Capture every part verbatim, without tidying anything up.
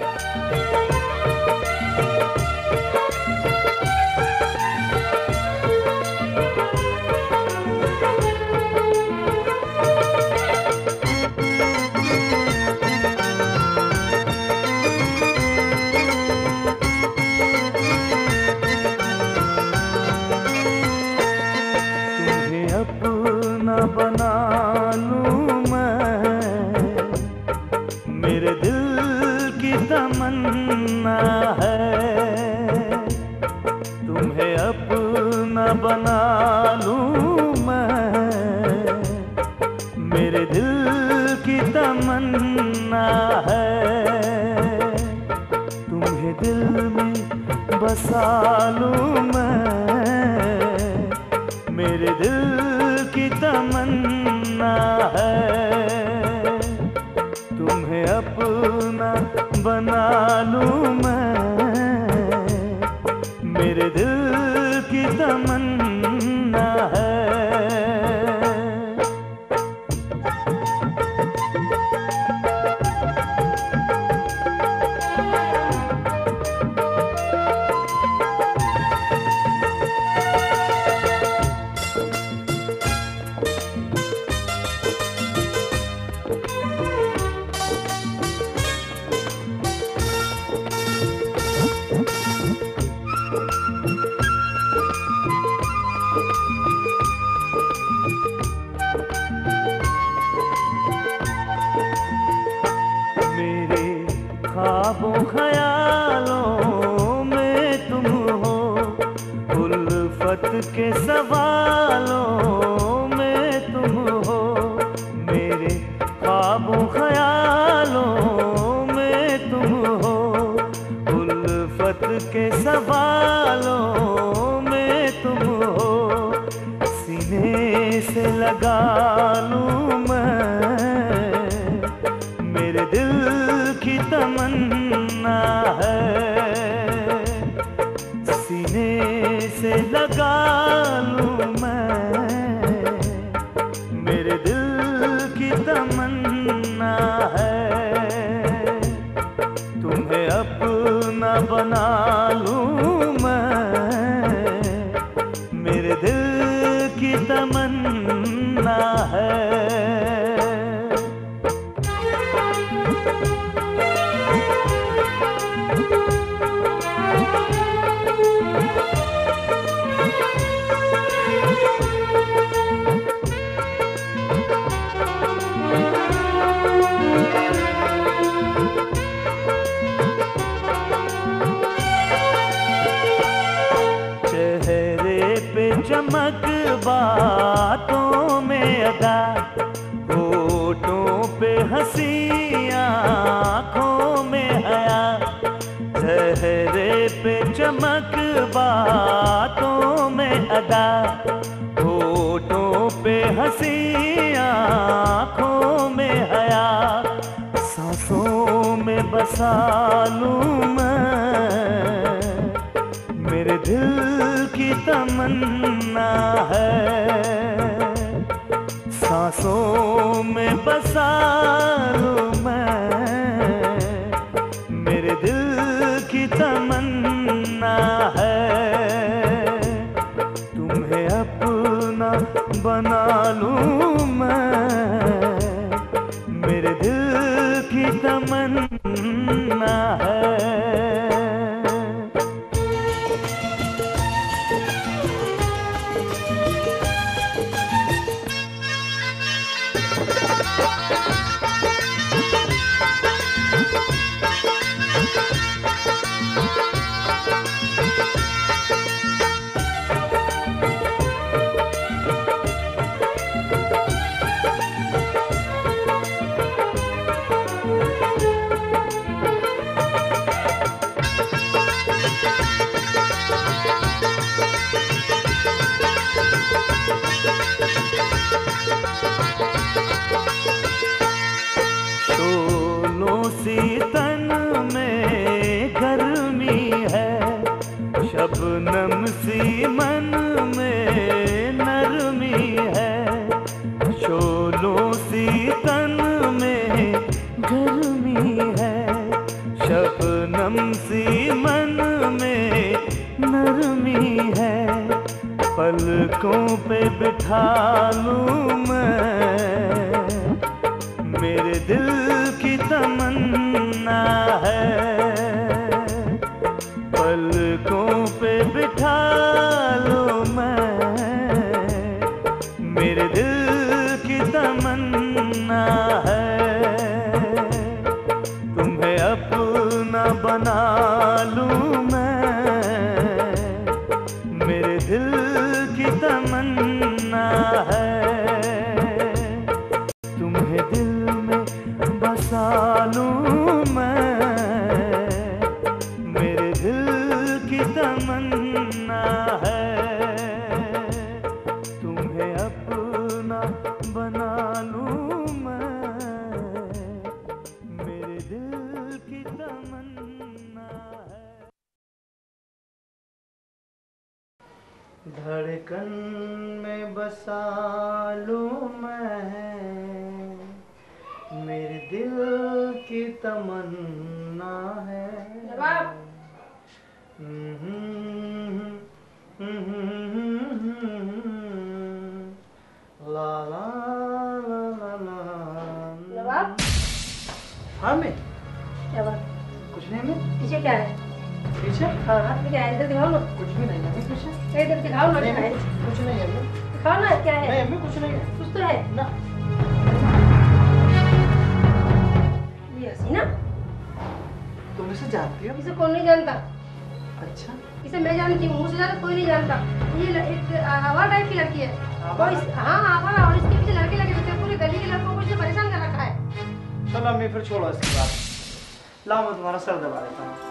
बना लूं मैं, मेरे दिल की तमन्ना है। तुम्हें अपना बना लूं मैं, मेरे दिल की तमन्ना है। तुम्हें दिल में बसा लूं मैं, मेरे दिल की तमन्ना है। तुम्हें अपना बना लूं मैं, मेरे दिल की तमन्ना है। ख्वाबों ख्यालों में तुम हो, उल्फत के सवालों में तुम हो। मेरे ख्वाबों ख्यालों में तुम हो, उल्फत के सवालों में तुम हो। सीने से लगा लूं मैं, मेरे दिल की तमन्ना है। सीने से लगा लूं मैं, मेरे दिल की तमन्ना है। तुम्हें अपना बना लूं मैं, मेरे दिल की तमन्ना है। चमक बातों में अदा, होठों पे हंसी आँखों में हया। चेहरे पे चमक बातों में अदा, होठों पे हंसी आँखों में हया। सांसों में बसा लूं मैं, मेरे दिल की तमन्ना है। सांसों में बसा लूं मैं, मेरे दिल की तमन्ना है। तुम्हें अपना बना लूं मैं, मेरे दिल की तमन्ना है। तन में गर्मी है, शबनम सी मन में नरमी है। शोलों सी तन में गर्मी है, शबनम सी मन में नरमी है, पलकों पे बिठा लूं मैं, मेरे दिल की तमन्ना है, पलकों पे बिठा लूं मैं, मेरे दिल की तमन्ना है, तुम्हें अपना बना लूं मैं, मेरे दिल की तमन्ना है, तुम्हें दिल में बसा लूं मैं, मेरे दिल की तमन्ना है, तुम्हें अपना बना लूं मैं, मेरे दिल की तमन्ना है। धड़कन में बसा लूं मैं, मेरे दिल की तमन्ना है। ला ला ला ला ला। हाँ मैं क्या बात? कुछ नहीं मैं। पीछे क्या है? पीछे? हाँ हाथ में क्या है? इधर दिखाओ ना। कुछ भी नहीं है पीछे। इधर दिखाओ ना। नहीं, कुछ नहीं है मैं। दिखाओ ना क्या है? नहीं मैं कुछ नहीं है। कुछ तो है ना। ये हसीना? तुम इसे जानती हो? इसे कौन नहीं जानता? अच्छा। इसे मैं जानती हूँ, मुझसे ज्यादा कोई नहीं जानता। ये एक आवारा टाइप की लड़की है। हाँ आवारा, और इसके पीछे लड़के लगे हुए, पूरे गली के लड़कों को इसने परेशान कर रखा है। चलो अम्मी फिर छोड़ो इसकी बात। लाओ मैं तुम्हारा सर दबा देता हूँ।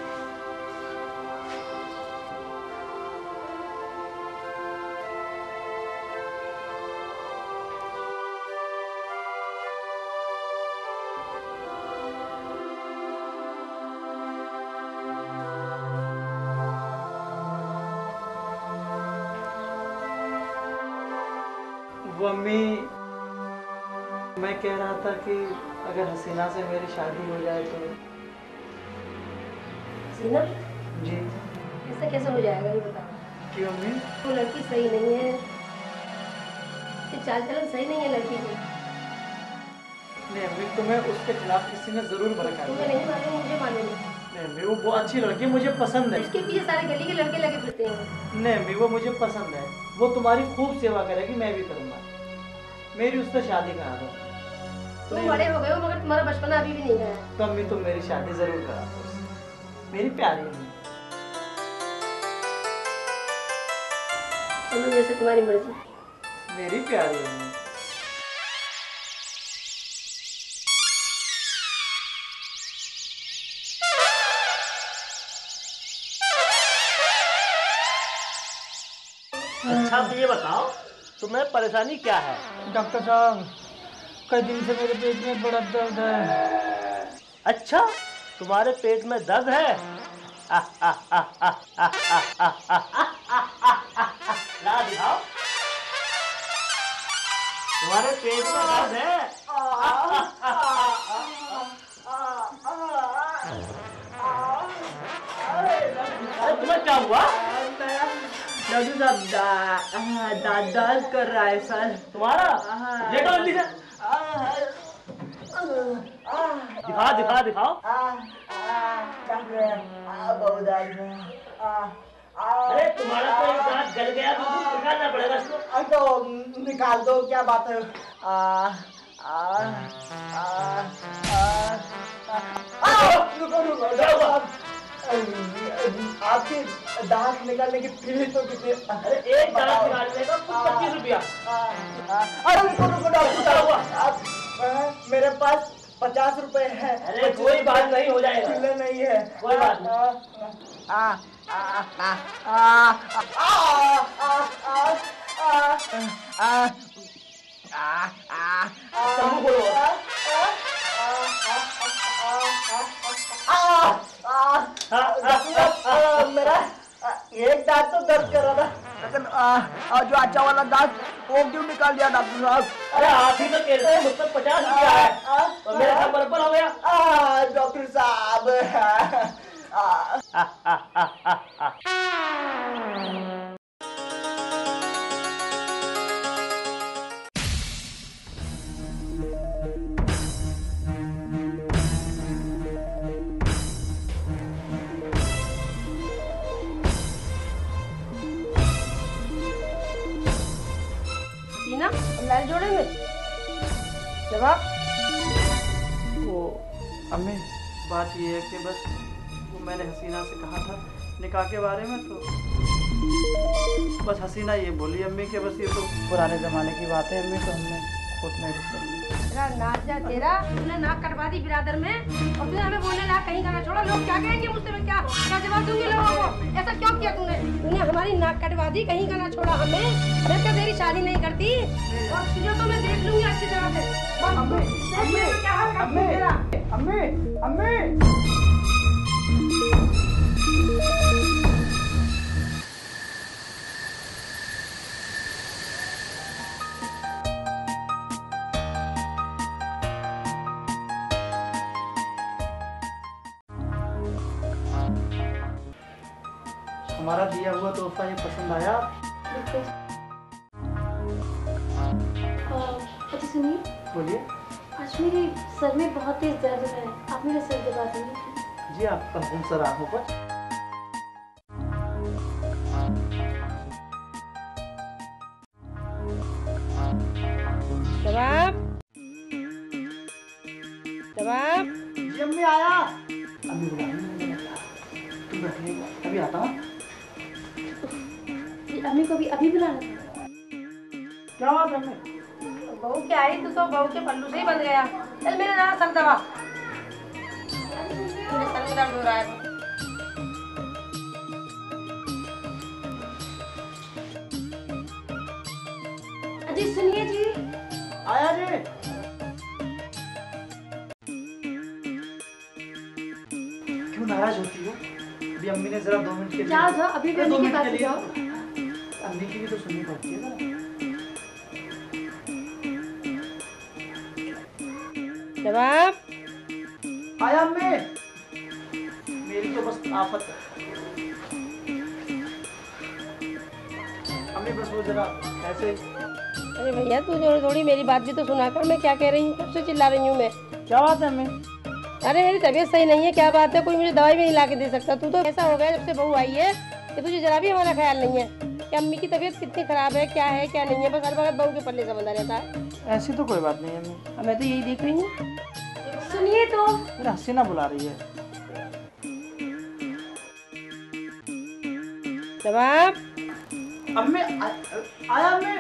वो अम्मी, मैं कह रहा था कि अगर हसीना से मेरी शादी हो जाए तो। हसीना? जी। ऐसा कैसे हो जाएगा ये बताओ? क्यों अम्मी? वो लड़की सही नहीं है, ये चाल चलन सही नहीं है लड़की की। नहीं अम्मी, तुम्हें उसके खिलाफ किसी ने जरूर भड़का दिया। तुम्हें नहीं मालूम, मुझे मालूम है। नहीं अम्मी, वो बहुत अच्छी लड़की है, मुझे पसंद है। उसके पीछे सारे गली के लड़के लगे फिरते हैं। नहीं अम्मी, वो मुझे पसंद है, वो तुम्हारी खूब सेवा करेगी, मैं भी करूँगा। मेरी उससे शादी करा दो। तुम बड़े हो गए हो मगर तुम्हारा बचपना अभी भी नहीं गया। तो अम्मी तुम मेरी शादी जरूर करा दो, मेरी प्यारी अम्मी। चलो जैसे तुम्हारी मर्जी। मेरी प्यारी अम्मी। अच्छा तो ये बताओ तुम्हें परेशानी क्या है? डॉक्टर साहब, कई दिन से मेरे पेट में बड़ा दर्द है। अच्छा तुम्हारे पेट में दर्द है? ला दिखाओ, तुम्हारे पेट में दर्द है? अरे तुम्हें क्या हुआ? डॉक्टर साहब दांत दर्द कर रहा है सर। तुम्हारा? लेटो जल्दी से। दिखा दिखा दिखाओ। बहुत दर्द है। अरे तुम्हारा तो एक दांत गल गया, तो निकालना पड़ेगा इसको। तो निकाल दो, क्या बात है? आ, आ, आ, आ, आ, रुको रुको क्या हुआ? आपके दांत निकालने की फीस तो कितनी? अरे एक दांत निकालने का पच्चीस रुपया। अरे रुको रुको डॉक्टर साहब, मेरे पास पचास रुपए है। अरे कोई बात नहीं, हो जाएगा। चिल्ले नहीं है, कोई बात नहीं। आ आ आ आ आ समूह बोलो। मेरा एक दांत तो दर्द कर रहा था, लेकिन जो अच्छा वाला दांत वो क्यों निकाल दिया डॉक्टर साहब? अरे आप ही तो कहते हैं मुझसे पचास रुपया है, मेरा सब बराबर हो गया। आ, डॉक्टर साहब आ, सीना लाल जोड़े में जवाब। वो अम्मी बात ये है कि बस वो मैंने हसीना से कहा था निकाह के बारे में, तो बस हसीना ये बोली अम्मी के बस ये तो पुराने ज़माने की बात है अम्मी, तो हमने खुद मैरिज कर ली। तेरा नाक जा तेरा, तूने नाक कटवा दी बिरादर में और तूने हमें बोलने लगा कहीं का ना छोड़ा। लोग क्या कहेंगे मुझसे, मैं क्या क्या जवाब दूंगी लोगों को? ऐसा क्यों किया तूने? तूने हमारी नाक कटवा दी, कहीं का ना छोड़ा हमें। मैं क्या तेरी शादी नहीं करती और तुझे तो मैं देख लूंगी अच्छी तरह से। अम्मी अम्मी क्या हाल करती अम्मी है तेरा? अम्मी अम्मी हमारा दिया हुआ तोहफा ये पसंद आया? अच्छा सुनिए, बोलिए। आज मेरे सर में बहुत तेज दर्द है, आप मेरा सर दबा देंगे? जी आपका हुक्म सर, आंखों पर। जवाब जवाब। जी अम्मी आया। अम्मी बुला रही हैं, मुझे लगता है। तुम बैठिएगा, अभी आता हूँ। अम्मी को भी अभी बुलाना था। क्या बात है अम्मी? बहू क्या आई, तू तो बहू के पल्लू से ही बंध गया। चल मेरा जरा सर दबा, मेरे सर में दर्द हो रहा है। अजी सुनिए जी। आया जी। क्यों नाराज होती हो? अभी अम्मी ने जरा दो मिनट के लिए जाओ जाओ, अभी भी दो अम्मी के मिनट पास के लिए जाओ। अम्मी की भी तो सुननी पड़ती है ना। जवाब। आया अम्मी। मेरी तो बस आफत है अम्मी, बस वो जरा ऐसे ही। अरे भैया तू थोड़ी थोड़ी मेरी बात भी तो सुना कर, मैं क्या कह रही हूँ, कब से चिल्ला रही हूँ मैं। क्या बात है अम्मी? अरे मेरी तबीयत सही नहीं है, क्या बात है? कोई मुझे दवाई भी नहीं ला के दे सकता। तू तो ऐसा हो गया जब से बहू आई है कि तुझे जरा भी हमारा ख्याल नहीं है कि अम्मी की तबीयत कितनी खराब है, क्या है क्या नहीं है। बस हर वक्त बहू के पल्ले से बंधा रहता है। ऐसी तो कोई बात नहीं अम्मी। अब मैं तो यही देख रही हूँ। सुनिए तो। मेरा हसीना बुला रही है। जवाब। अम्मी आ, आया अम्मी।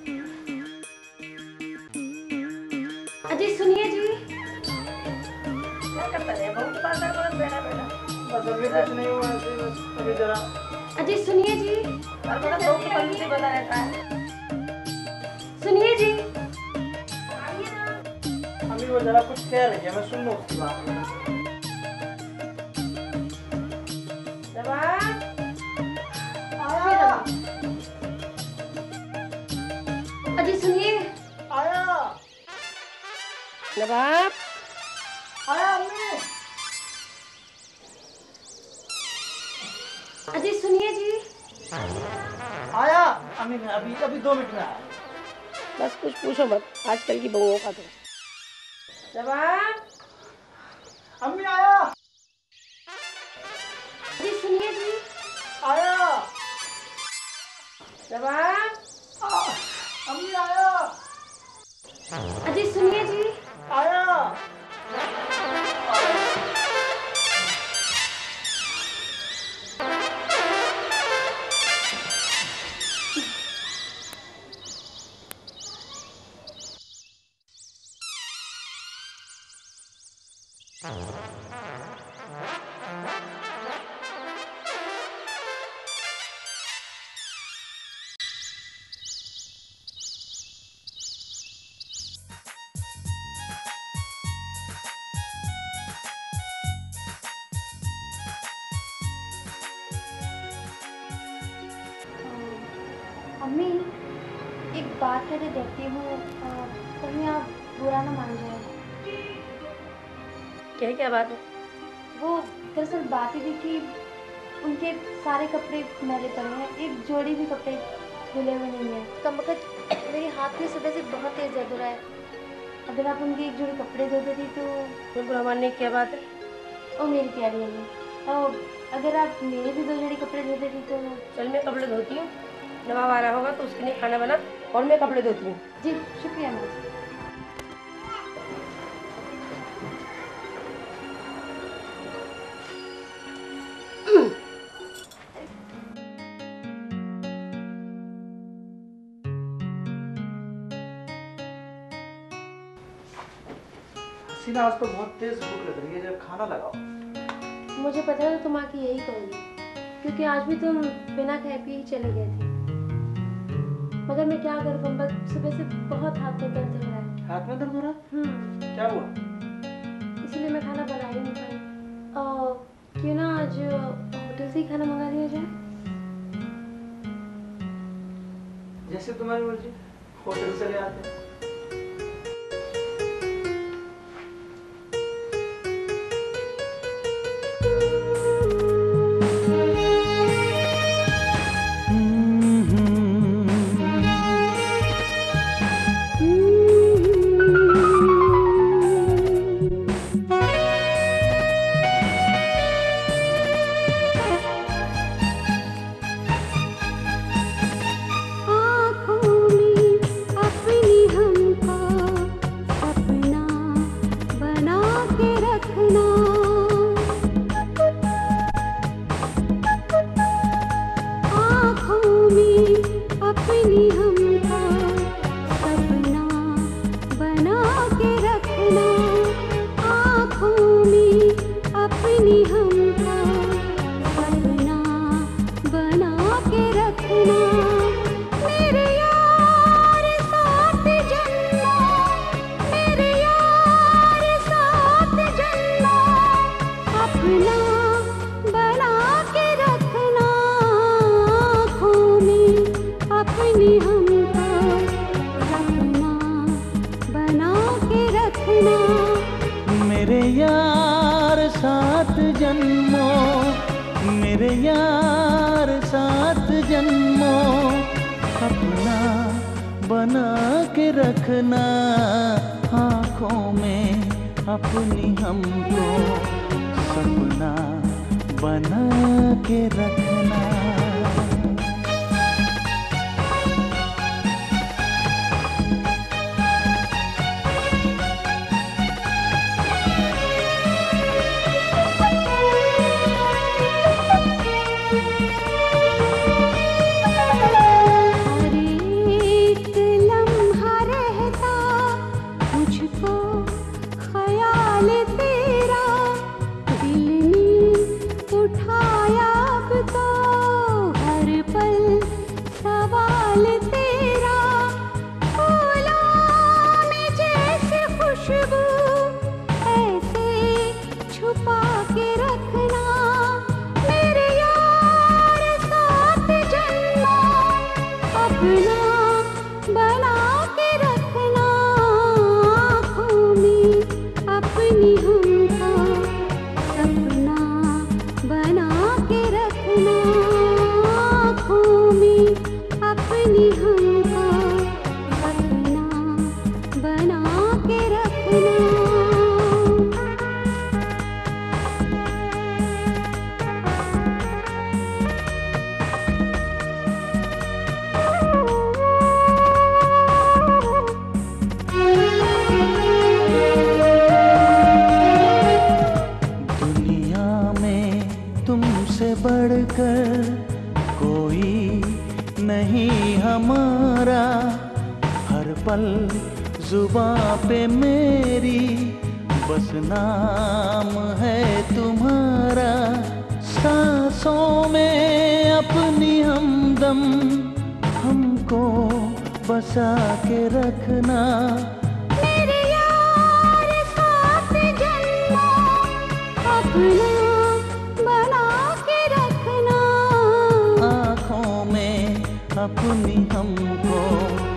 अजी सुनिए जी। क्या करता है बहू के पास बैठा बैठा? बस अम्मी कुछ नहीं हुआ, ऐसे ही बस अभी जरा। अजी सुनिए जी। हर वक्त बहू के पल्ले से बंधा रहता है। सुनिए जी। अम्मी वो जरा कुछ कह रही है, मैं सुन लूँ उसकी बात। जवाब। आया। अजी सुनिए। आया। जवाब। आया अम्मी। अजी सुनिए जी। आया अम्मी, मैं अभी अभी दो मिनट में आया। बस कुछ पूछो मत आजकल की बहुओं का तो। जवाब। अम्मी आया। अजी सुनिए जी। आया। जवाब। आ, अम्मी आया। अजी सुनिए जी। आया। अम्मी एक बात कहते देखती हूँ, कहीं आप बुरा ना मान जाए। क्या क्या बात है? वो दरअसल बात ही थी कि उनके सारे कपड़े मैले पड़े हैं, एक जोड़ी भी कपड़े धुले हुए नहीं है। कमबख्त मेरे हाथ में सुबह से बहुत तेज दर्द हो रहा है। अगर आप उनके एक जोड़ी कपड़े धो देती तो। बिल्कुल मानने की क्या बात है? ओ मेरी प्यारी अम्मी, और अगर आप मेरे भी दो जोड़ी कपड़े धो देती तो। चल मैं कपड़े धोती हूँ, नवाब आ रहा होगा तो उसके लिए खाना बना और मैं कपड़े धोती हूँ। जी शुक्रिया माँ जी। हसीना, आज तो बहुत तेज भूख लग रही है, जब खाना लगाओ। मुझे पता था तुम आके यही कहोगी, क्योंकि आज भी तुम बिना खाए पिए ही चले गए थे। मगर मैं क्या करूँ कम्बक, सुबह से बहुत हाथ में दर्द हो रहा है। हाथ में दर्द हो रहा है? हम्म। क्या हुआ? इसीलिए मैं खाना बना ही नहीं पाई। क्यों ना आज होटल से ही खाना मंगा लिया जाए? जैसे तुम्हारी मर्जी, होटल से ले आते हैं।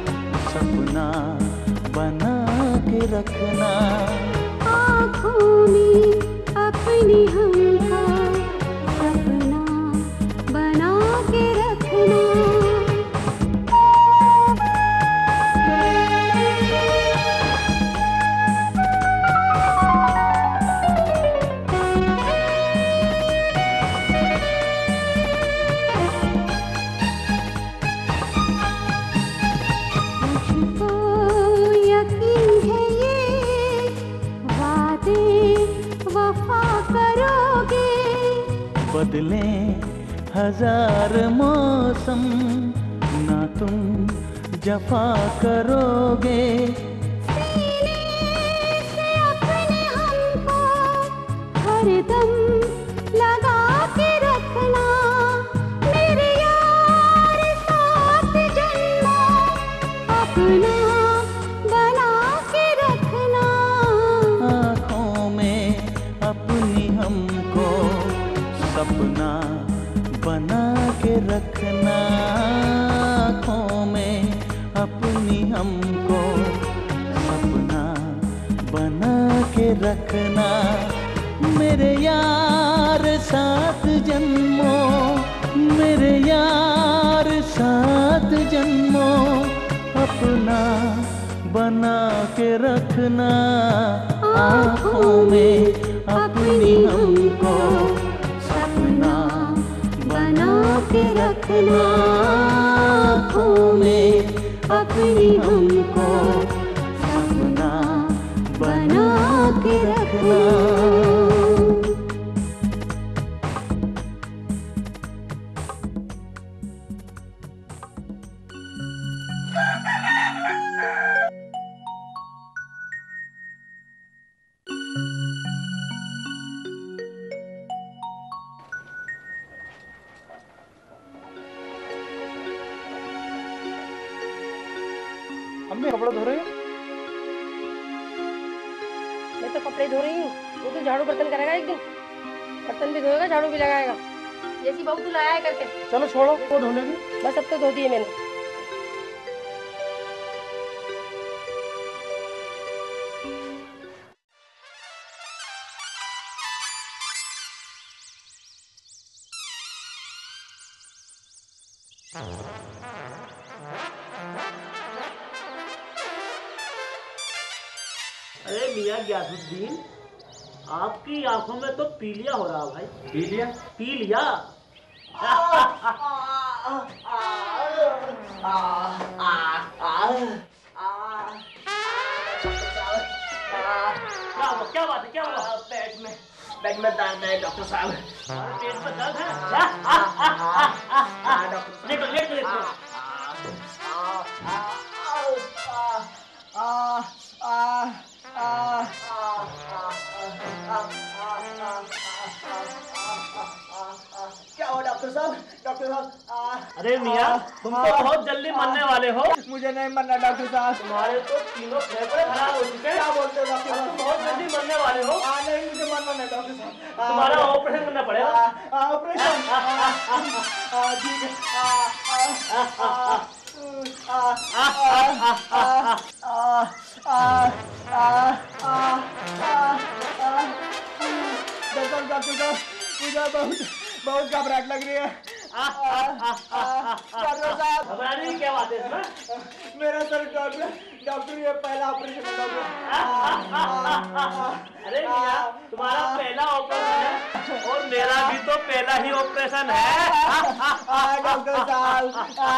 सपना बना के रखना आँखों में अपनी हमको सपना बना के रखना। बदले हजार मौसम ना तुम जफा करोगे। सीने से अपने हमको हरदम लगा के रखना। मेरे यार सात जन्मों अपना बना के रखना। आँखों में अपनी हमको सपना बना के रखना। आँखों में अपनी हमको सपना बना के रखना। मेरे यार सात जन्मों मेरे यार सात जन्मों अपना बना के रखना। आँखों में अपनी हमको सपना बना के रखना। आँखों में अपनी हमको सपना बना के रखना। अम्मी कपड़े धो रही हो? मैं तो कपड़े धो रही हूँ, वो तो झाड़ू बर्तन करेगा एक दिन। बर्तन भी धोएगा, झाड़ू भी लगाएगा। जैसी बहू तू लाया है करके। चलो छोड़ो, वो धो लेगी। बस अब तो धो दिए मैंने। अरे मियां ग्यासुद्दीन, आपकी आंखों में तो पीलिया हो रहा भाई। पीलिया? पीलिया? क्या हुआ? क्या बात है? क्या हुआ? पेट में पेट में दर्द है डॉक्टर साहब। पेट में दर्द है? डॉक्टर देखो देखो देखो। क्या हुआ डॉक्टर साहब? डॉक्टर साहब। अरे मियां, तुम तो बहुत जल्दी मरने वाले हो। मुझे नहीं मरना डॉक्टर साहब। तुम्हारे तो तीनों फेफड़े खराब हो चुके हैं। क्या बोलते हो डॉक्टर साहब? तुम बहुत जल्दी मरने वाले हो। हाँ नहीं, मुझे मरना नहीं डॉक्टर साहब। तुम्हारा ऑपरेशन करना पड़ेगा। ऑपरेशन? ठीक है। डॉक्टर साहब, मुझे बहुत बहुत घबराहट लग रही है। डॉक्टर साहब, घबराने की क्या बात है इसमें? मेरा सर डॉक्टर डॉक्टर ये पहला ऑपरेशन है डॉक्टर। अरे मियां, तुम्हारा पहला ऑपरेशन है और मेरा भी तो पहला ही ऑपरेशन है। डॉक्टर साहब,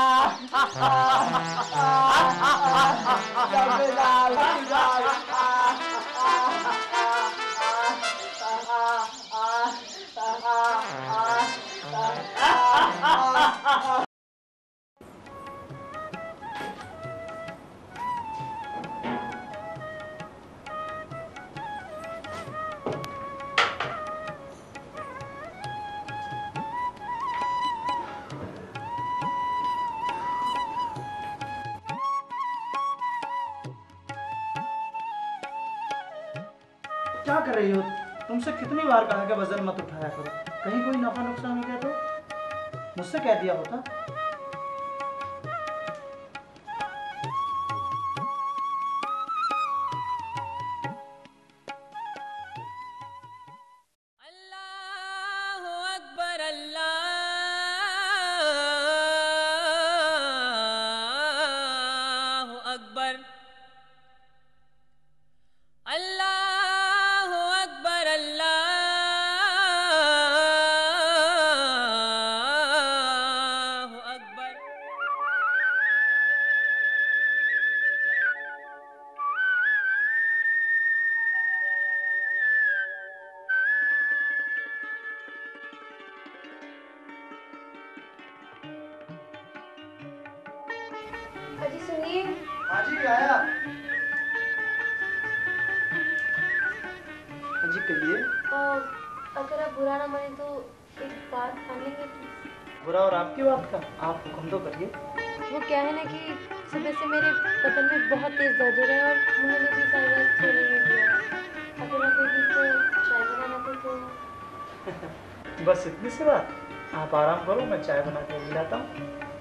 डॉक्टर साहब, क्या कर रही हो? तुमसे कितनी बार कहा कि वजन मत उठाया करो, कहीं कोई नफा नुकसान हो गया तो? मुझसे कह दिया होता। अजी सुनिए। हाँ जी आया। हाँ जी कहिए। अगर आप बुरा ना माने तो एक बात मान लेंगे प्लीज। बुरा और आपकी बात का आप हुक्म तो करिए। वो क्या है ना कि सुबह से मेरे बदन में बहुत तेज दर्द हो रहा है और उन्होंने भी सारी रात सोने नहीं दिया। अगर आप बेबी को चाय बनाना दे तो। बस इतनी सी बात। आप आराम करो, मैं चाय बना के लाता हूँ।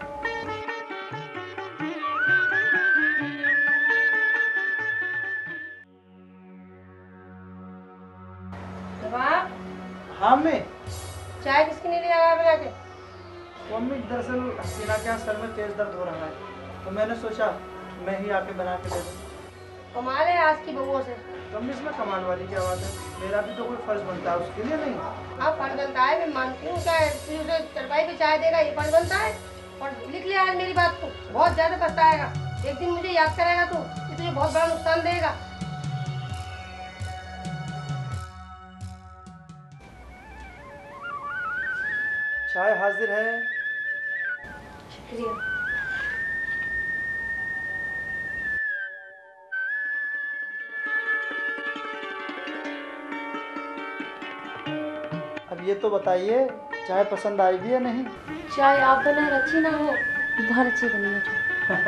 हाँ मैं चाय किसके लिए ले आया बना के? मम्मी दरअसल हसीना के यहाँ सर में तेज दर्द हो रहा है तो मैंने सोचा मैं ही आके बना के दे दूँ। कमाल है आज की बहुओं से। मम्मी इसमें कमाल वाली क्या बात है, मेरा भी तो कोई फर्ज बनता है उसके लिए नहीं। हाँ फर्ज बनता है, मैं मानती हूँ क्या उसे चरपाई पे चाय देगा ये फर्ज बनता है। और लिख लिया आज मेरी बात को, बहुत ज्यादा पछताएगा। एक दिन मुझे याद करेगा तू, कि तुझे बहुत बड़ा नुकसान देगा। चाय हाजिर है। शुक्रिया। अब ये तो बताइए चाय पसंद आई भी या नहीं? चाय आप बनाए अच्छी ना हो, बहुत अच्छी बनी है चाय।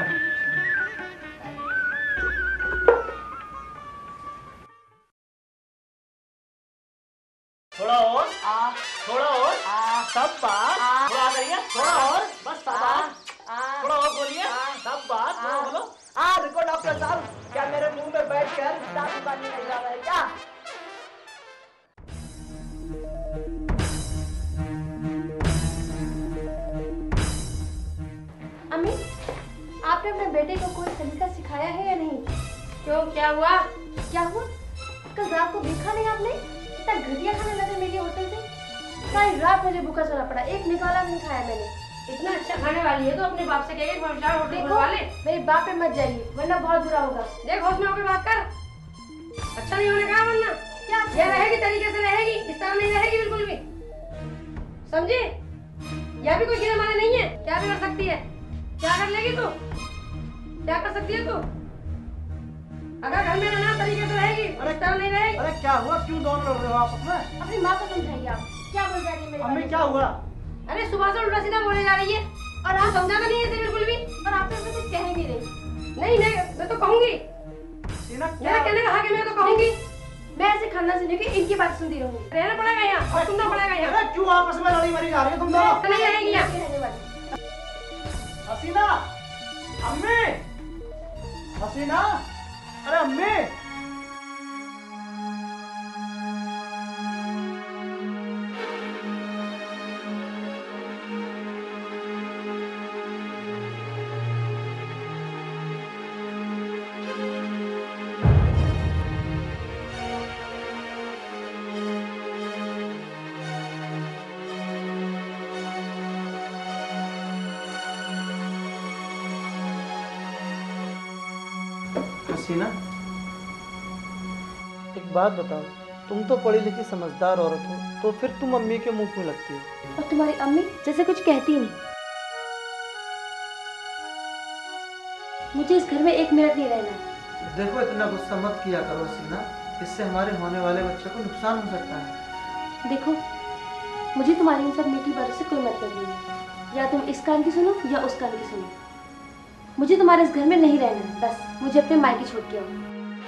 थोड़ा और थोड़ा और सब बात थोड़ा करिए, थोड़ा और बस सब बात थोड़ा और बोलिए, सब बात बोलो बोलो। हाँ रुको डॉक्टर साहब, क्या मेरे मुंह में बैठकर दांत पानी नहीं जा रहा है क्या? अम्मी, आपने अपने बेटे को कोई तरीका सिखाया है या नहीं? क्यों, क्या हुआ? क्या हुआ? कल रात को देखा नहीं आपने? इतना घटिया खाने लगे मेरे होटल से। सारी रात मुझे भूखा सोना पड़ा, एक निकाला भी नहीं खाया मैंने। इतना अच्छा खाने वाली है तो अपने बाप से कहेगी फाइव स्टार होटल देखो, खुलवा ले। मेरे बाप पे मत जाइए वरना बहुत बुरा होगा। देख होश में होकर बात कर, अच्छा नहीं होने कहा वरना। क्या ये रहेगी तरीके से रहेगी, इस तरह नहीं रहेगी बिल्कुल भी, समझे? यह भी कोई गिने माने नहीं है। क्या भी कर सकती है, क्या कर लेगी तू, क्या कर सकती है तू? अगर घर में रहना तरीके से रहेगी, अरे इस तरह नहीं रहेगी। अरे क्या हुआ, क्यों दोनों लड़ रहे हो आपस में? अपनी माँ को समझाइए आप, क्या बोल जा रही है मेरे मम्मी बारे क्या में? हुआ? अरे सुबह से उल्टा सीधा बोले जा रही है और आप समझाना नहीं है इसे बिल्कुल भी। और आप तो कुछ कह ही नहीं रही। नहीं नहीं मैं तो कहूंगी, सीना मेरा क्या? कहने का हक है, मैं तो कहूंगी। मैं ऐसे खाना से लेके इनकी बात सुनती रहूंगी। रहना पड़ेगा यहाँ और सुनना पड़ेगा यहाँ। अरे क्यों आपस में लड़ी मरी जा रही हो तुम दोनों? नहीं रहेगी यहाँ। नहीं रहने वाली। हसीना, अम्मी, हसीना, अरे अम्मी। हसीना, एक बात बताओ, तुम तो पढ़ी लिखी समझदार औरत हो, तो फिर तुम अम्मी के मुंह क्यों लगती हो? और तुम्हारी अम्मी जैसे कुछ कहती ही नहीं। मुझे इस घर में एक मिनट नहीं रहना। देखो इतना गुस्सा मत किया करो हसीना, इससे हमारे होने वाले बच्चे को नुकसान हो सकता है। देखो, मुझे तुम्हारी इन सब मीठी बातों से कोई मतलब नहीं है। या तुम इस कान की सुनो या उस कान की सुनो। मुझे तुम्हारे इस घर में नहीं रहना, बस मुझे अपने मायके छोड़ के आओ।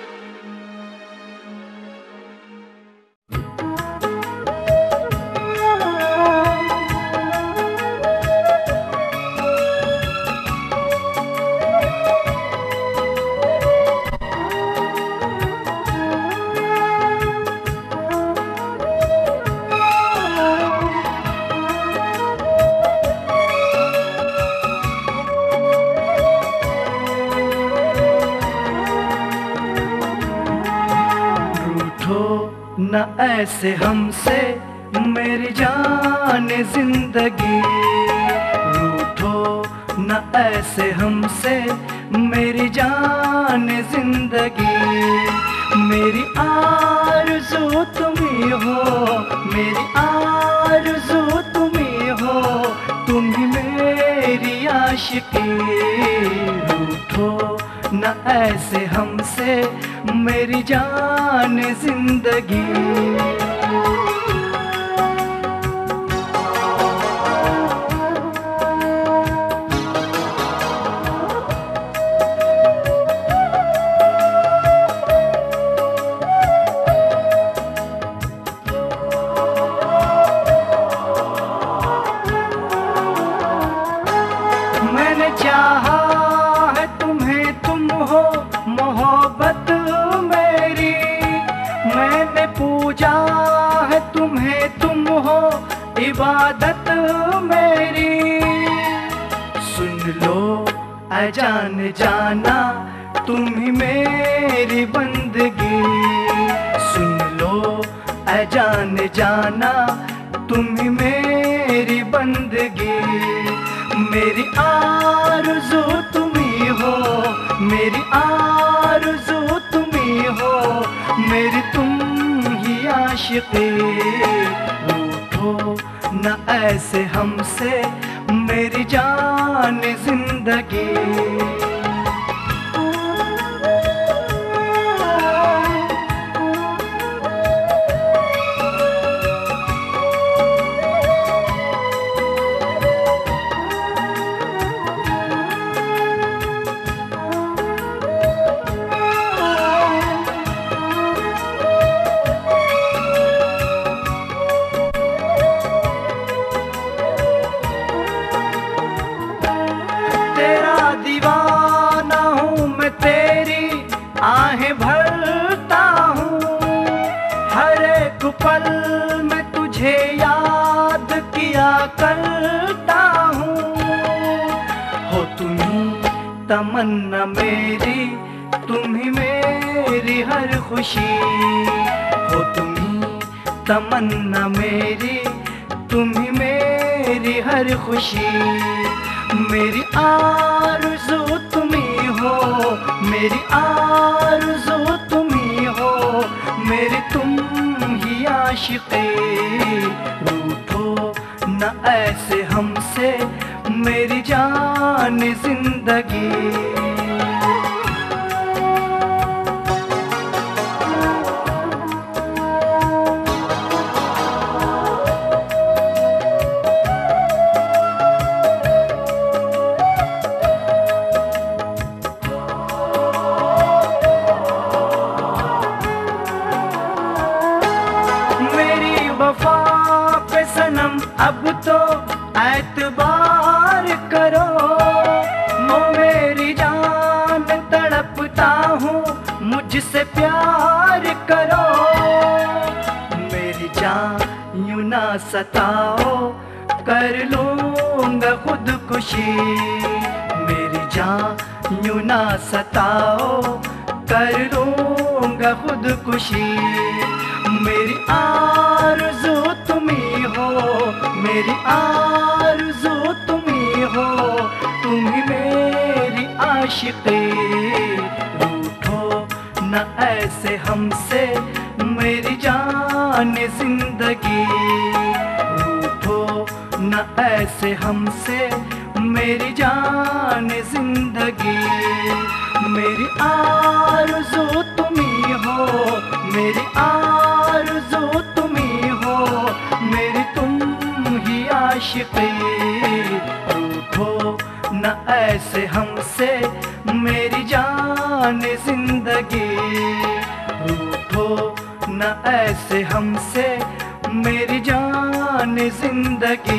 न ऐसे हमसे मेरी जान जिंदगी, रूठो न ऐसे हमसे मेरी जान जिंदगी। मेरी आरज़ू तुम्ही हो, मेरी आरज़ू तुम्ही हो, तुम ही मेरी आशिकी। न ऐसे हमसे मेरी जान जिंदगी। मैंने चाहा है तुम्हें, तुम हो मोहब्बत मेरी। मैंने पूजा है तुम्हें, तुम हो इबादत मेरी। सुन लो अजान जाना, तुम ही मेरी बंदगी। सुन लो अजान जाना, तुम ही मेरी बंदगी। मेरी आरज़ू तुम ही हो, मेरी आरज़ू तुम ही हो, मेरी तुम ही आशिक़ी। रूठो न ऐसे हमसे मेरी जान जिंदगी। दीवाना हूँ मैं तेरी आहें भरता हूँ। हर एक पल में तुझे याद किया करता हूँ। हो तुम ही तमन्ना मेरी, तुम ही मेरी हर खुशी। हो तुम ही तमन्ना मेरी, तुम ही मेरी हर खुशी। मेरी आरज़ू तुम ही हो, मेरी आरज़ू तुम ही हो, मेरी तुम ही आशिक़ी। रूठो न ऐसे हमसे मेरी जान जिंदगी। अब तो एतबार करो, मो मेरी जान तड़पता हूँ, मुझसे प्यार करो। मेरी जान यूं ना सताओ, कर लूँगा खुदकुशी। मेरी जान यूं ना सताओ, कर लूँगा खुदकुशी। मेरी आरज़ू तुम ही हो, मेरी आरज़ू तुम ही हो, तुम ही मेरी आशिक़ी। रूठो न ऐसे हमसे मेरी जान जिंदगी। रूठो न ऐसे हमसे मेरी जान जिंदगी। मेरी आरज़ू तुम ही हो, मेरी आरज़ू तुम ही हो, मेरी तुम ही आशिक़ी। रूठो न ऐसे हमसे मेरी जान जिंदगी। रूठो न ऐसे हमसे मेरी जान जिंदगी।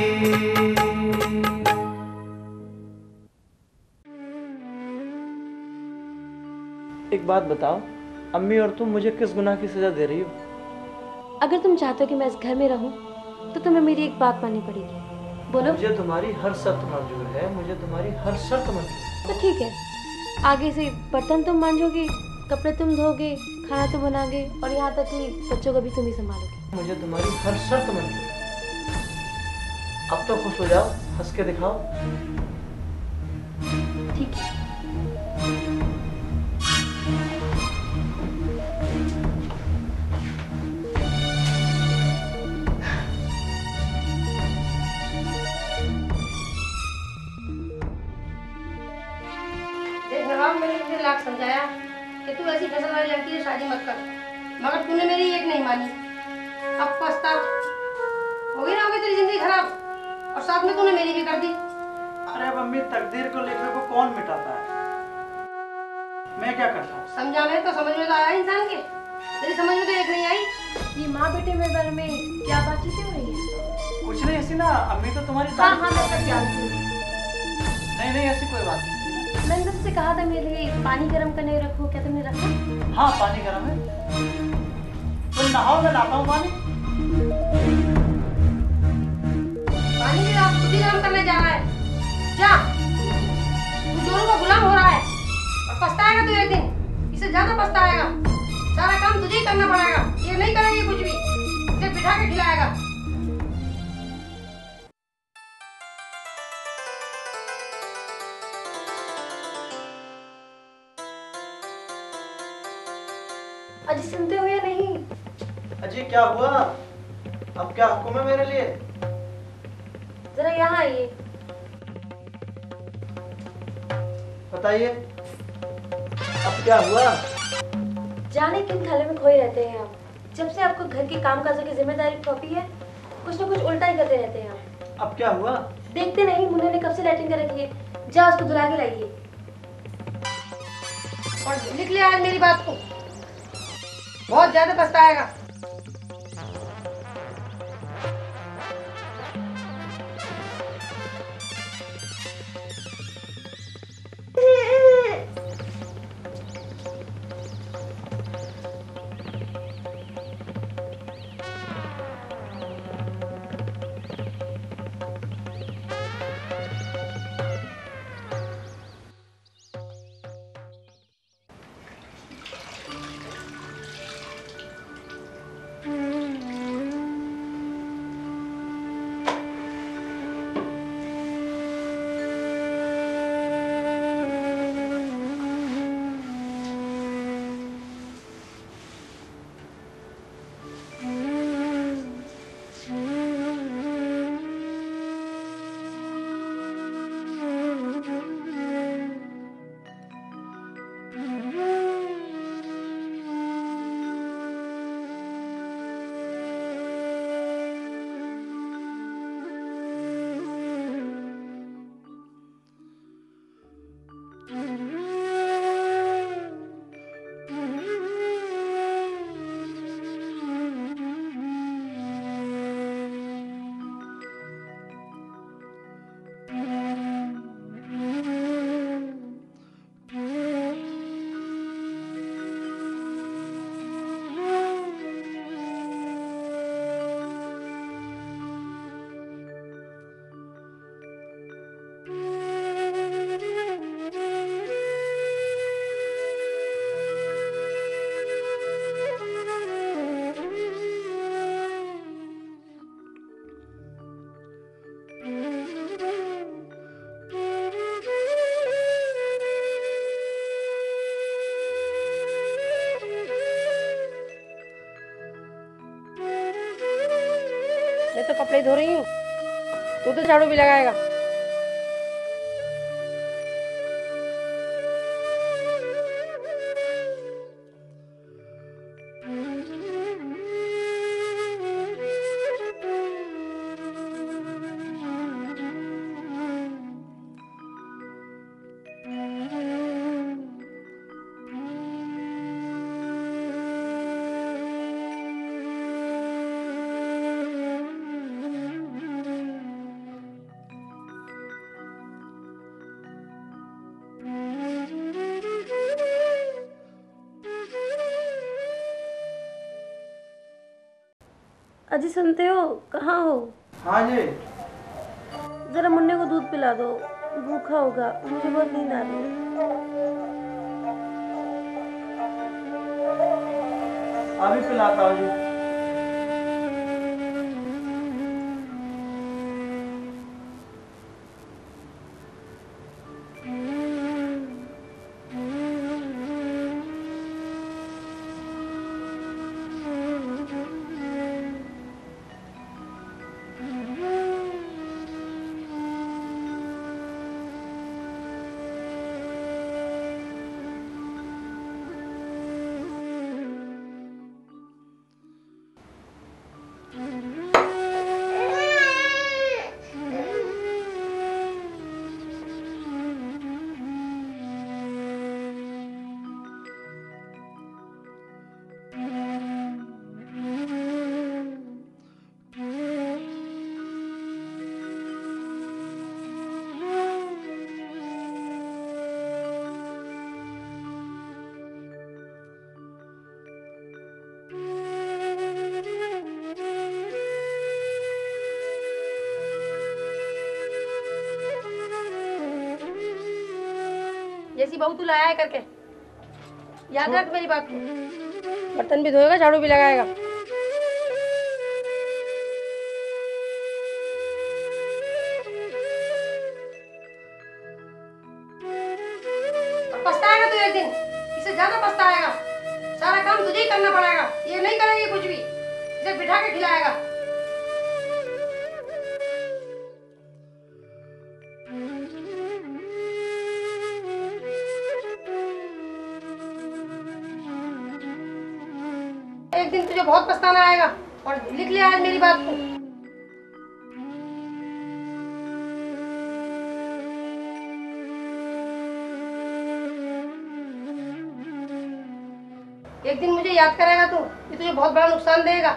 एक बात बताओ, अम्मी और तुम मुझे किस गुनाह की सजा दे रही हो? अगर तुम चाहते हो कि मैं इस घर में रहूं, तो तुम्हें मेरी एक बात माननी पड़ेगी। बोलो। मुझे तुम्हारी हर शर्त मंजूर है, मुझे तुम्हारी हर शर्त मंजूर है। तो ठीक है, आगे से बर्तन तुम मांजोगे, कपड़े तुम धोगे, खाना तुम बनाओगे और यहाँ तक कि बच्चों को भी तुम ही संभालोगे। मुझे तुम्हारी हर शर्त मंजूर है। अब तो खुश हो जाओ, हंस के दिखाओ। ठीक है। नवाब मैंने तुझे लाख समझाया कि तू ऐसी फसल वाली लड़की से शादी मत कर, मगर तूने मेरी एक नहीं मानी। अब पछता हो गई ना, हो गई तेरी जिंदगी खराब, और साथ में तूने मेरी भी कर दी। अरे मम्मी, तकदीर को लेकर को कौन मिटाता है? मैं क्या करता? समझा मैं तो, समझ में तो आया इंसान के, तेरी समझ में तो एक नहीं आई। ये माँ बेटे में बारे में क्या बातचीत हो रही है? कुछ नहीं हसीना, अम्मी तो तुम्हारी हाँ तारीफ हाँ मैं सब जानती हूँ। नहीं नहीं, ऐसी कोई बात नहीं। मैंने तुमसे कहा था मेरे लिए पानी गर्म करने रखो, क्या तुमने रखा? हाँ पानी गर्म है। तुम नहाओ, मैं लाता हूँ पानी। पानी भी आप खुद ही गर्म करने जा रहा है, जा। तू जोरों का गुलाम हो रहा है और पछताएगा तू एक दिन, इससे ज्यादा पछताएगा। सारा काम तुझे ही करना पड़ेगा, ये नहीं करेगी कुछ भी, इसे बिठा के खिलाएगा। अजी सुनते हो या नहीं? अजी क्या हुआ? अब क्या हुक्म है मेरे लिए? जरा यहाँ आइए। बताइए, अब क्या हुआ? जाने किन थाले में खोए रहते हैं आप। जब से आपको घर की कामकाजों की जिम्मेदारी सौंपी है, कुछ न कुछ उल्टा ही करते रहते हैं आप। अब क्या हुआ? देखते नहीं, मुन्ने ने कब से लैट्रिन कर रखी है, जा उसको धुला के लाइए। और लिख लिया आज मेरी बात को, बहुत ज्यादा पछताएगा। मैं तो कपड़े धो रही हूँ, तू तो झाड़ू भी लगाएगा। अजी सुनते हो, कहाँ हो? हाँ जी। जरा मुन्ने को दूध पिला दो, भूखा होगा, मुझे बहुत नींद आ रही है। अभी पिलाता हूँ जी। जैसी बहू तू लाया है करके। याद रख मेरी बात को। बर्तन भी धोएगा, झाड़ू भी लगाएगा। पछताएगा तू एक दिन, इससे ज्यादा पछताएगा। सारा काम तुझे ही करना पड़ेगा, ये नहीं करेगी कुछ भी, इसे बिठा के खिलाएगा। एक दिन तुझे बहुत पछताना आएगा, और लिख ले आज मेरी बात को। एक दिन मुझे याद करेगा तू, ये तुझे बहुत बड़ा नुकसान देगा।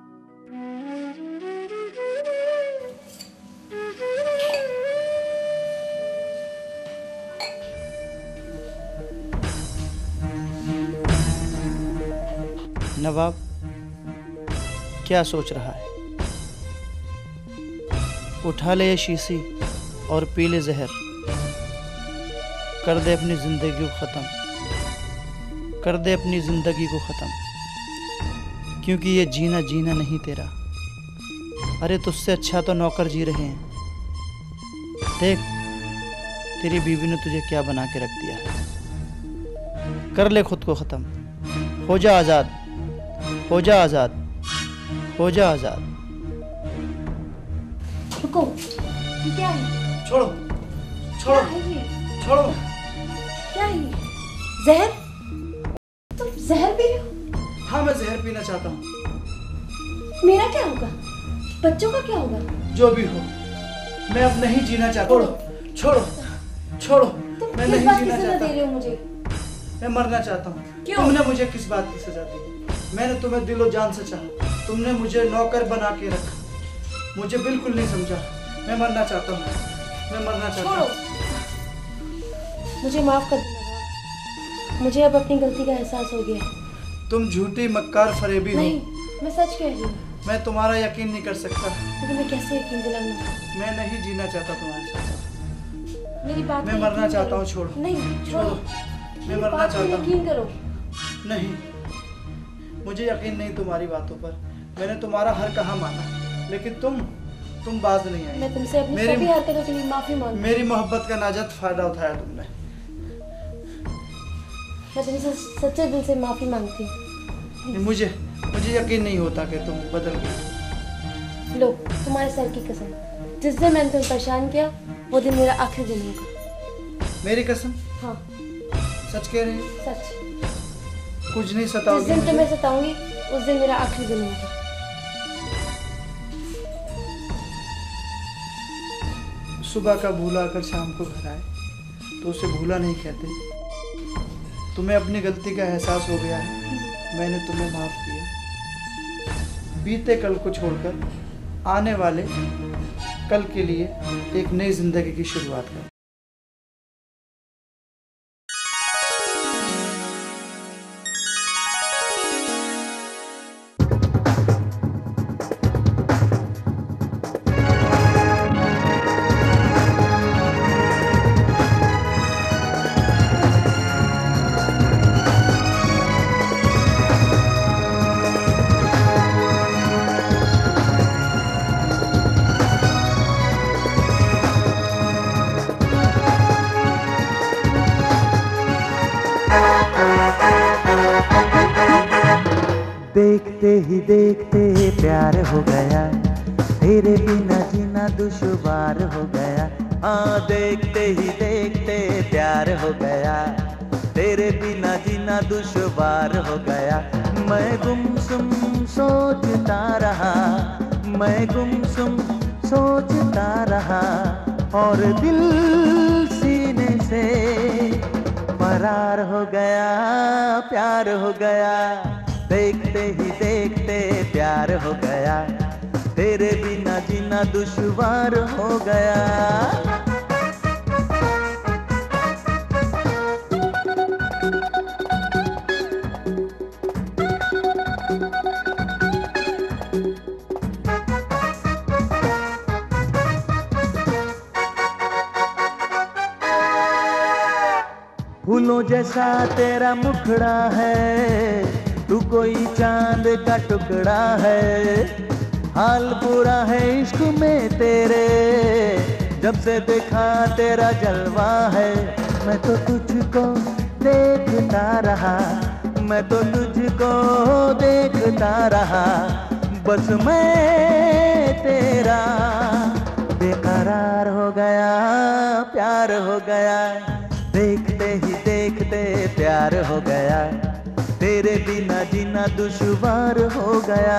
नवाब क्या सोच रहा है? उठा ले ये शीशी और पी ले जहर, कर दे अपनी जिंदगी को ख़त्म, कर दे अपनी जिंदगी को ख़त्म, क्योंकि ये जीना जीना नहीं तेरा। अरे तुझसे अच्छा तो नौकर जी रहे हैं। देख तेरी बीवी ने तुझे क्या बना के रख दिया है। कर ले खुद को ख़त्म, हो जा आज़ाद, हो जा आज़ाद, हो जा आज़ाद। रुको, ये क्या है? छोड़ो छोड़ो क्या है ये? छोड़ो। क्या है ये? जहर? तुम जहर पी रहे हो? हाँ मैं जहर पीना चाहता हूँ। मेरा क्या होगा? बच्चों का क्या होगा? जो भी हो, मैं अब नहीं जीना चाहता। छोड़ो छोड़ो छोड़ो, तुम मैं किस नहीं बात की जीना सजा चाहता। दे रहे हो मुझे? मैं मरना चाहता हूँ। क्यों? तुमने मुझे किस बात की सजा दी? मैंने तुम्हें दिलो जान से चाहा, तुमने मुझे नौकर बना के रखा, मुझे बिल्कुल नहीं समझा। मैं मरना चाहता हूँ, मैं मरना चाहता हूँ। मुझे माफ कर देना, मुझे अब अपनी गलती का एहसास हो गया है। तुम झूठी मक्कार फरेबी हो। नहीं, मैं सच कह रही हूँ। मैं तुम्हारा यकीन नहीं कर सकता। तो तुम्हें कैसे यकीन दिलाऊंगा? मैं नहीं जीना चाहता तुम्हारे साथ। मेरी बात मैं पे मरना यकीन चाहता करो। हूँ। छोड़ो नहीं, छोड़ो। मैं मेरी मरना बात पे चाहता हूँ। यकीन करो। नहीं, मुझे यकीन नहीं तुम्हारी बातों पर। मैंने तुम्हारा हर कहा माना, लेकिन तुम तुम बाज नहीं आई। मैं तुमसे अपनी मेरी- सभी हरकतों के लिए माफी मांगती हूँ। मेरी मोहब्बत का नाजायज फायदा उठाया तुमने। मैं तुमसे सच्चे दिल से माफी मांगती हूँ। मुझे मुझे यकीन नहीं होता कि तुम बदल गई। लो, तुम्हारे सर की कसम, जिस दिन मैंने तुम्हें परेशान किया वो दिन मेरा आखिरी दिन होगा। मेरी कसम? हाँ, सच कह रही हो? सच। कुछ नहीं जिस सताओगी दिन मुझे? तुम्हें सताऊंगी उस दिन मेरा आखिरी दिन होगा। सुबह का भूला अगर शाम को घर आए तो उसे भूला नहीं कहते। तुम्हें अपनी गलती का एहसास हो गया है, मैंने तुम्हें माफ किया। बीते कल को छोड़कर आने वाले कल के लिए एक नई जिंदगी की शुरुआत कर। देखते ही देखते प्यार हो गया, तेरे बिना जीना दुश्वार हो गया। हाँ, देखते ही देखते प्यार हो गया, तेरे बिना जीना दुश्वार हो गया। मैं गुमसुम सोचता रहा, मैं गुमसुम सोचता रहा, और दिल सीने से फरार हो गया, प्यार हो गया। देखते ही देखते प्यार हो गया, तेरे बिना जीना दुश्वार हो गया। फूलों जैसा तेरा मुखड़ा है, तू कोई चांद का टुकड़ा है। हाल बुरा है इश्क में तेरे, जब से देखा तेरा जलवा है। मैं तो तुझको देखता रहा, मैं तो तुझको देखता रहा, बस मैं तेरा बेकरार हो गया, प्यार हो गया। देखते ही देखते प्यार हो गया, तेरे बिना जीना दुश्वार हो गया।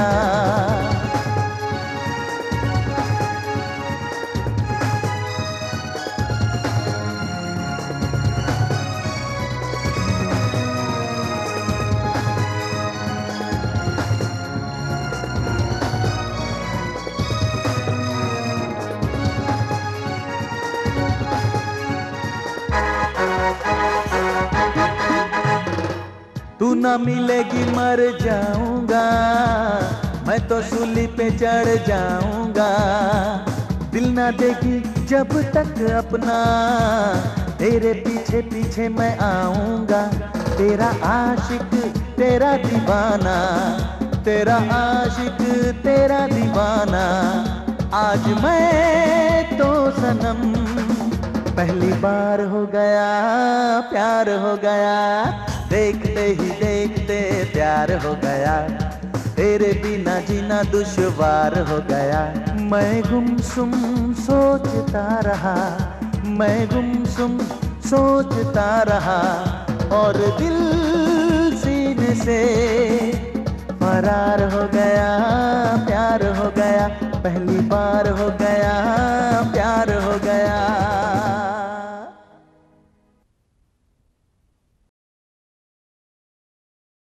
तू ना मिलेगी मर जाऊंगा, मैं तो सूली पे चढ़ जाऊंगा। दिल ना देगी जब तक अपना, तेरे पीछे पीछे मैं आऊंगा। तेरा आशिक तेरा दीवाना, तेरा आशिक तेरा दीवाना। आज मैं तो सनम पहली बार हो गया, प्यार हो गया। देखते ही देखते प्यार हो गया, तेरे बिना जीना दुश्वार हो गया। मैं गुमसुम सोचता रहा, मैं गुमसुम सोचता रहा, और दिल सीने से फरार हो गया, प्यार हो गया, पहली बार हो गया।